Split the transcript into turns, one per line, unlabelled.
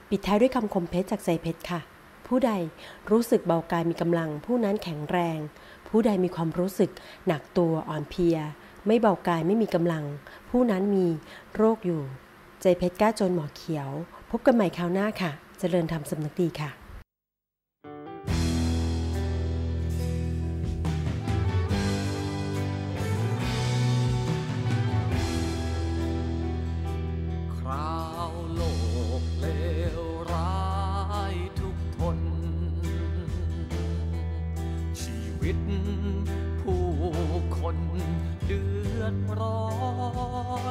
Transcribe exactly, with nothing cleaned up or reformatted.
ปิดท้ายด้วยคำคมเพชรจากใจเพชรค่ะผู้ใดรู้สึกเบากายมีกำลังผู้นั้นแข็งแรงผู้ใดมีความรู้สึกหนักตัวอ่อนเพลียไม่เบากายไม่มีกำลังผู้นั้นมีโรคอยู่ใจเพชรกล้าจนหมอเขียวพบกันใหม่คราวหน้าค่ะเจริญธรรมสำนึกดีค่ะ